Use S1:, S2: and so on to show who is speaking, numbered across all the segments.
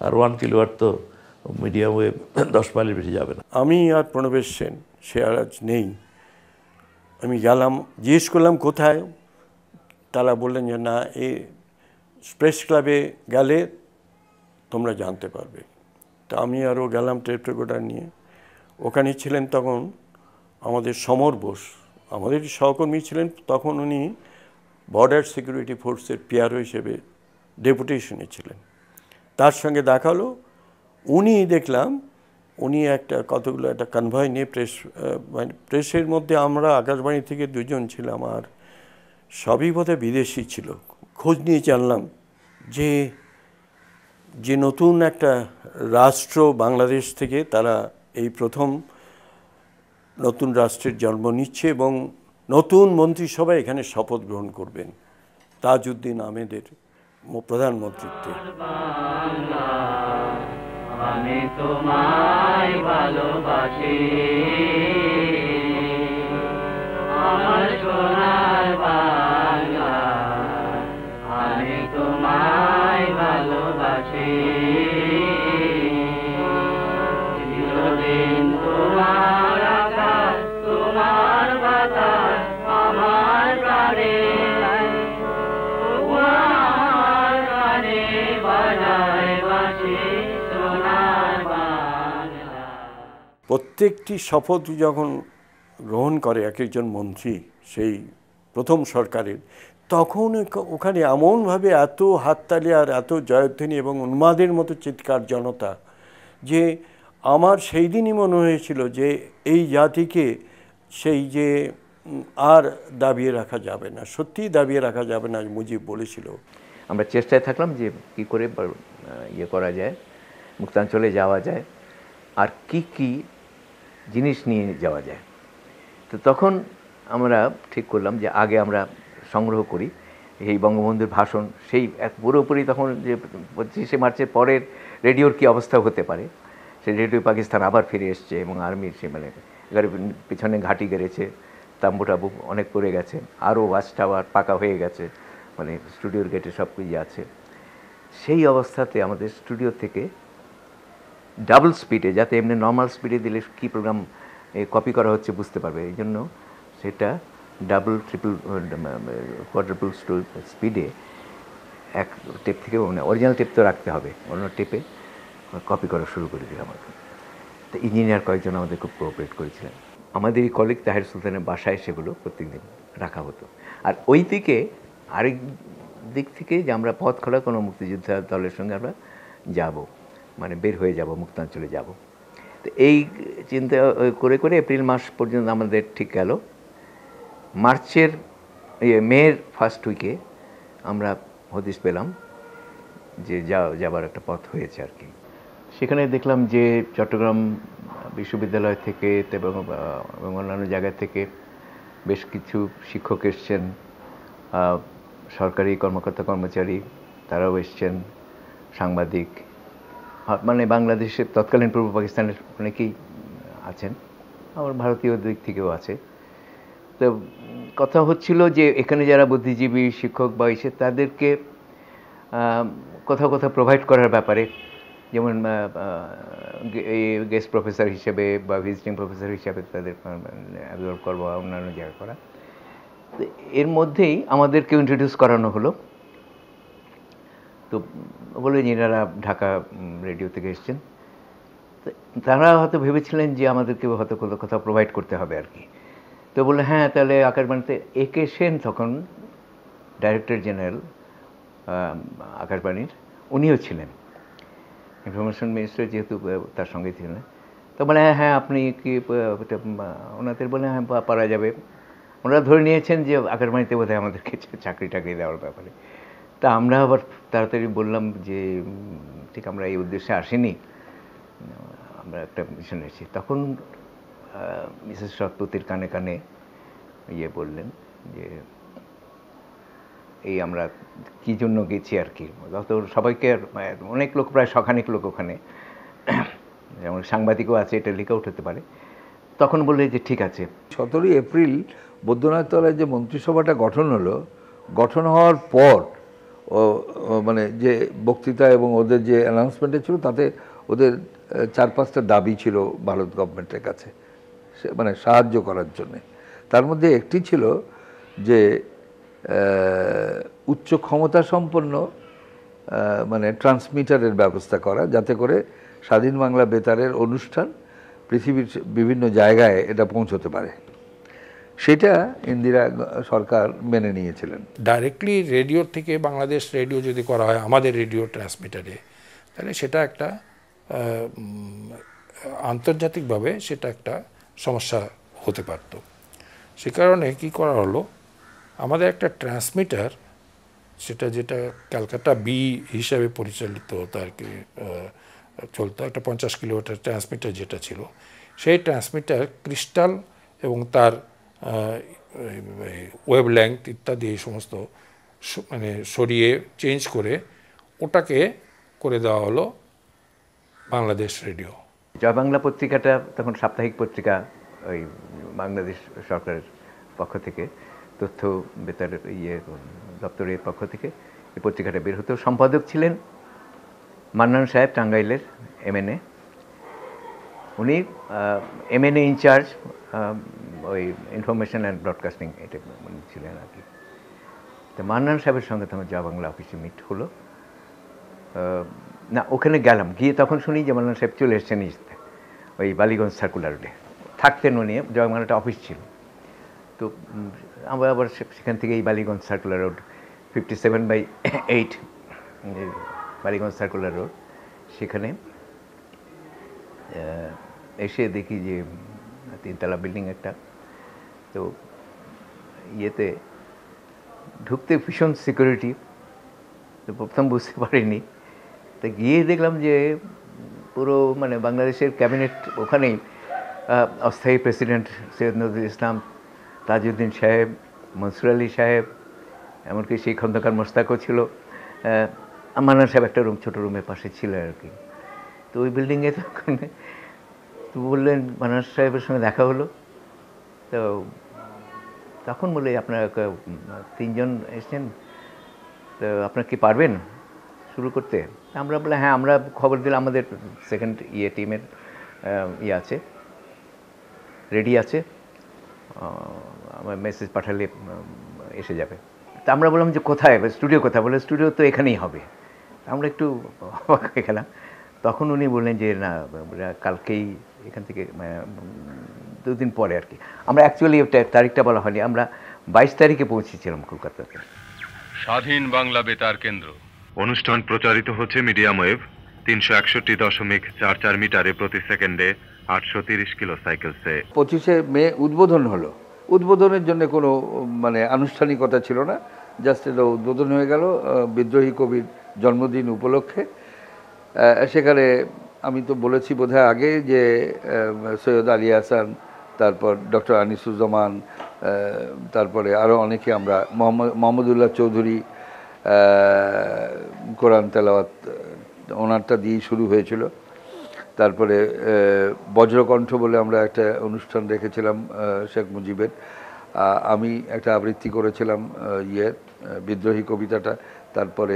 S1: আর 1 kilowatt তো medium wave 10 মাইলের বেশি যাবে না।
S2: আমি আর প্রণবেশ সেন, সে আর আজ নেই। আমি গেলাম, জিজ্ঞেস করলাম কোথায়, তারা বললেন যে না, এই প্রেস ক্লাবে গেলে তোমরা জানতে পারবে। তা আমি আরও গেলাম টেপ রেকর্ডার নিয়ে। ওখানে ছিলেন তখন আমাদের সমর বোস, আমাদের সহকর্মী ছিলেন তখন। উনি বর্ডার সিকিউরিটি ফোর্সের পিআরও হিসেবে ডেপুটেশনে ছিলেন। তার সঙ্গে দেখা হলো। উনি দেখলাম উনি কতগুলো একটা কনভয় নিয়ে মানে প্রেসের মধ্যে আমরা আকাশবাণী থেকে 2 জন ছিলাম, আর সবই বোধহয় বিদেশি ছিল। খোঁজ নিয়ে জানলাম যে নতুন একটা রাষ্ট্র বাংলাদেশ থেকে তারা এই প্রথম নতুন রাষ্ট্রের জন্ম নিচ্ছে এবং নতুন মন্ত্রিসভা এখানে শপথ গ্রহণ করবেন তাজউদ্দিন আহমেদের প্রধানমন্ত্রীত্বে।
S3: আমি তোমায় ভালোবাসি, আমার সোনার বাংলা, আমি তোমায় ভালোবাসি। চিরদিন তোমার আকাশ, তোমার বাতাস আমার প্রাণে, তোমার প্রাণে বাজায় বাঁশি সোনার বাংলা।
S2: প্রত্যেকটি শপথ যখন গ্রহণ করে এক একজন মন্ত্রী সেই প্রথম সরকারের, তখন ওখানে এমনভাবে এত হাততালি আর এত জয়ধ্বনি এবং উন্মাদের মতো চিৎকার জনতা, যে আমার সেই দিনই মনে হয়েছিল যে এই জাতিকে সেই যে আর দাবিয়ে রাখা যাবে না, সত্যিই দাবিয়ে রাখা যাবে না, মুজিব বলেছিল।
S4: আমরা চেষ্টায় থাকলাম যে কী করে ইয়ে করা যায়, মুক্তাঞ্চলে যাওয়া যায়, আর কি জিনিস নিয়ে যাওয়া যায়। তো তখন আমরা ঠিক করলাম যে আগে আমরা সংগ্রহ করি এই বঙ্গবন্ধুর ভাষণ, সেই পুরোপুরি তখন যে 25শে মার্চের পরের রেডিওর কী অবস্থা হতে পারে। সেই রেডিও পাকিস্তান আবার ফিরে এসছে এবং আর্মির সে মানে পিছনে ঘাঁটি গেড়েছে, তাম্বু টাবু অনেক পড়ে গেছে, আরও ওয়াচ টাওয়ার পাকা হয়ে গেছে, মানে স্টুডিওর গেটে সব কিছু আছে। সেই অবস্থাতে আমাদের স্টুডিও থেকে ডাবল স্পিডে, যাতে এমনি নর্মাল স্পিডে দিলে কী প্রোগ্রাম কপি করা হচ্ছে বুঝতে পারবে, এই জন্য সেটা ডাবল ট্রিপল কোয়াড্রাপল স্পিডে এক টেপ থেকে মানে অরিজিনাল টেপ তো রাখতে হবে, অন্য টেপে কপি করা শুরু করে দিলাম আর কি। তো ইঞ্জিনিয়ার কয়েকজন আমাদের খুব কোঅপারেট করেছিলেন। আমাদের এই কলিগ তাহের সুলতানের বাসায় সেগুলো প্রত্যেকদিন রাখা হতো। আর ওই দিকে আরেক দিক থেকে যে আমরা পথ খোলা কোনো মুক্তিযোদ্ধা দলের সঙ্গে আমরা যাব, মানে বের হয়ে যাব, মুক্তাঞ্চলে যাব। তো এই চিন্তা করে করে এপ্রিল মাস পর্যন্ত আমাদের ঠিক গেল। মের ফার্স্ট উইকে আমরা হদিশ পেলাম যে যাবার একটা পথ হয়েছে আর কি। সেখানে দেখলাম যে চট্টগ্রাম বিশ্ববিদ্যালয় থেকে এবং অন্যান্য জায়গা থেকে বেশ কিছু শিক্ষক এসছেন, সরকারি কর্মকর্তা কর্মচারী তারাও এসছেন, সাংবাদিক, মানে বাংলাদেশের তৎকালীন পূর্ব পাকিস্তানের অনেকেই আছেন, আবার ভারতীয় দিক থেকেও আছে। তো কথা হচ্ছিল যে এখানে যারা বুদ্ধিজীবী শিক্ষক বা এসে তাদেরকে কোথাও কোথাও প্রোভাইড করার ব্যাপারে, যেমন গেস্ট প্রফেসর হিসেবে বা ভিজিটিং প্রফেসর হিসেবে তাদের অ্যাবজর্ব করবো, অন্যান্য জায়গা করা। তো এর মধ্যেই আমাদেরকে ইন্ট্রোডিউস করানো হলো। তো বলে এনারা ঢাকা রেডিও থেকে এসছেন, তারা হয়তো ভেবেছিলেন যে আমাদেরকে হয়তো কোথাও প্রোভাইড করতে হবে আর কি। তো বললে হ্যাঁ, তাহলে আকাশবাণীতে একে সেন তখন ডাইরেক্টর জেনারেল আকাশবাণীর, উনিও ছিলেন, ইনফরমেশন মিনিস্টার যেহেতু তার সঙ্গে ছিলেন। তো বলে হ্যাঁ আপনি কি ওনাদের বলে হ্যাঁ পারা যাবে। ওনারা ধরে নিয়েছেন যে আকাশবাণীতে বোধহয় আমাদেরকে চাকরি টাকরি দেওয়ার ব্যাপারে। তা আমরা আবার তাড়াতাড়ি বললাম যে ঠিক আমরা এই উদ্দেশ্যে আসিনি, আমরা একটা মিশন এসেছি। তখন মিসেস সৎপতির কানে কানে বললেন যে এই আমরা কী জন্য গেছি আর কি। তো সবাইকে অনেক লোক, প্রায় শখানেক লোক ওখানে, যেমন সাংবাদিকও আছে, এটা লিখে উঠতে পারে। তখন বললে যে ঠিক আছে।
S5: 17 এপ্রিল বৈদ্যনাথ তলায় যে মন্ত্রিসভাটা গঠন হলো, গঠন হওয়ার পর মানে যে বক্তৃতা এবং ওদের যে অ্যানাউন্সমেন্টে ছিল তাতে ওদের 4-5টা দাবি ছিল ভারত গভর্নমেন্টের কাছে মানে সাহায্য করার জন্য। তার মধ্যে একটি ছিল যে উচ্চ ক্ষমতা সম্পন্ন মানে ট্রান্সমিটারের ব্যবস্থা করা, যাতে করে স্বাধীন বাংলা বেতারের অনুষ্ঠান পৃথিবীর বিভিন্ন জায়গায় এটা পৌঁছতে পারে। সেটা ইন্দিরা সরকার মেনে নিয়েছিলেন।
S6: ডাইরেক্টলি রেডিওর থেকে বাংলাদেশ রেডিও যদি করা হয় আমাদের রেডিও ট্রান্সমিটারে, তাহলে সেটা একটা আন্তর্জাতিকভাবে সেটা একটা সমস্যা হতে পারত। সে কারণে কি করা হলো, আমাদের একটা ট্রান্সমিটার সেটা যেটা ক্যালকাটা বি হিসাবে পরিচালিত হতো আর কি, চলতো একটা 50 কিলোমিটার ট্রান্সমিটার যেটা ছিল, সেই ট্রান্সমিটার ক্রিস্টাল এবং তার ওয়েভ লেংথ ইত্যাদি এই সমস্ত মানে সরিয়ে চেঞ্জ করে ওটাকে করে দেওয়া হলো বাংলাদেশ রেডিও।
S4: জয় বাংলা পত্রিকাটা তখন সাপ্তাহিক পত্রিকা, ওই বাংলাদেশ সরকারের পক্ষ থেকে তথ্য বেতার দপ্তরের পক্ষ থেকে এই পত্রিকাটা বের হতো। সম্পাদক ছিলেন মান্নান সাহেব, টাঙ্গাইলের MNA। উনি MNA ইনচার্জ ওই ইনফরমেশন অ্যান্ড ব্রডকাস্টিং এটা ছিলেন আর কি। তো মান্নান সাহেবের সঙ্গে তখন জয় বাংলা অফিসে মিট হলো। না, ওখানে গেলাম, গিয়ে তখন শুনি যে মান্নান সাহেব চলে এসছেন নিজেতে ওই বালিগঞ্জ সার্কুলার রোডে থাকতেন উনি, জয় বাংলাটা অফিস ছিল। তো আমরা আবার সেখান থেকে এই Ballygunge circular road 57/8 Ballygunge circular road, সেখানে এসে দেখি যে 3তলা বিল্ডিং একটা। তো ইয়েতে ঢুকতে ভীষণ সিকিউরিটি, তো প্রথম বুঝতে পারিনি। তো গিয়ে দেখলাম যে পুরো মানে বাংলাদেশের ক্যাবিনেট ওখানেই, অস্থায়ী প্রেসিডেন্ট সৈয়দ নজরুল ইসলাম, তাজউদ্দিন সাহেব, মনসুর আলী সাহেব, এমনকি সেই খন্দকার মোস্তাকও ছিল। মান্নান সাহেব একটা রুম, ছোটো রুমের পাশে ছিল আর কি। তো ওই বিল্ডিংয়ে তখন তো বললেন, মান্নান সাহেবের সঙ্গে দেখা হলো। তো তখন বলে, আপনারা 3 জন এসছেন, তো আপনারা কি পারবেন শুরু করতে? আমরা বলে হ্যাঁ, আমরা খবর দিলাম আমাদের সেকেন্ড টিমের আছে, রেডি আছে, আমার মেসেজ পাঠালে এসে যাবে। তা আমরা বললাম যে কোথায়, স্টুডিও কোথায়? বলে স্টুডিও তো এখানেই হবে। আমরা একটু অবাক হয়ে গেলাম। তখন উনি বললেন যে না, কালকেই এখান থেকে 2 দিন পরে আর কি। আমরা অ্যাকচুয়ালি তারিখটা বলা হয়নি, আমরা 22 তারিখে পৌঁছেছিলাম কলকাতাতে।
S7: স্বাধীন বাংলা বেতার কেন্দ্র অনুষ্ঠান প্রচারিত হচ্ছে মিডিয়াম ওয়েভ 361.44 মিটারে প্রতি সেকেন্ডে 830 কিলো সাইকেলসে।
S5: 25শে মে উদ্বোধন হলো। উদ্বোধনের জন্য কোনো মানে আনুষ্ঠানিকতা ছিল না, জাস্ট এটা উদ্বোধন হয়ে গেল বিদ্রোহী কবির জন্মদিন উপলক্ষে। সেখানে আমি তো বলেছি বোধহয় আগে যে সৈয়দ আলী হাসান, তারপর ডক্টর আনিসুজ্জামান, তারপরে আরও অনেকে, আমরা মোহাম্মদুল্লাহ চৌধুরী কোরআন তেলাওয়াত ওনারটা দিয়েই শুরু হয়েছিল। তারপরে বজ্রকণ্ঠ বলে আমরা একটা অনুষ্ঠান রেখেছিলাম শেখ মুজিবের, আমি একটা আবৃত্তি করেছিলাম বিদ্রোহী কবিতাটা। তারপরে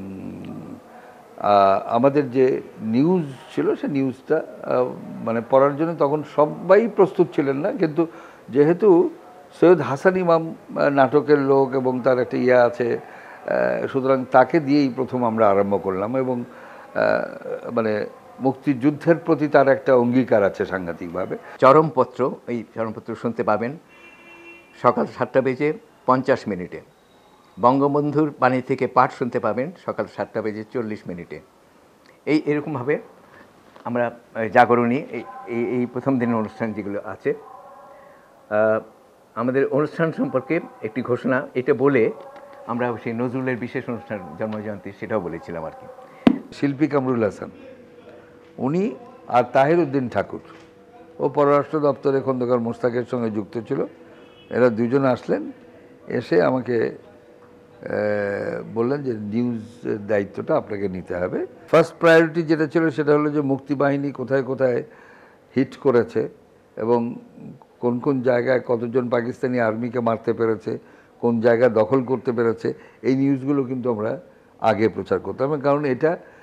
S5: আমাদের যে নিউজ ছিল সে নিউজটা মানে পড়ার জন্য তখন সবাই প্রস্তুত ছিলেন না, কিন্তু যেহেতু সৈয়দ হাসান ইমাম নাটকের লোক এবং তার একটা আছে, সুতরাং তাকে দিয়েই প্রথম আমরা আরম্ভ করলাম। এবং মানে মুক্তিযুদ্ধের প্রতি তার একটা অঙ্গীকার আছে সাংঘাতিকভাবে।
S4: চরমপত্র, এই চরমপত্র শুনতে পাবেন সকাল 7:50 বঙ্গবন্ধুর বাণী থেকে পাঠ শুনতে পাবেন সকাল 7:40। এরকমভাবে আমরা জাগরণী এই প্রথম দিনের অনুষ্ঠান যেগুলো আছে। আমাদের অনুষ্ঠান সম্পর্কে একটি ঘোষণা, এটা বলে আমরা সেই নজরুলের বিশেষ অনুষ্ঠান জন্মজয়ন্তী সেটাও বলেছিলাম আর কি।
S5: শিল্পী কামরুল হাসান উনি আর তাহির উদ্দিন ঠাকুর, ও পররাষ্ট্র দপ্তরে খন্দকার মোস্তাকের সঙ্গে যুক্ত ছিল। এরা দুজন আসলেন, এসে আমাকে বললেন যে নিউজের দায়িত্বটা আপনাকে নিতে হবে। ফার্স্ট প্রায়োরিটি যেটা ছিল সেটা হলো যে মুক্তি বাহিনী কোথায় কোথায় হিট করেছে এবং কোন কোন জায়গায় কতজন পাকিস্তানি আর্মিকে মারতে পেরেছে, কোন জায়গা দখল করতে পেরেছে, এই নিউজগুলো কিন্তু আমরা আগে প্রচার করতাম, কারণ এটা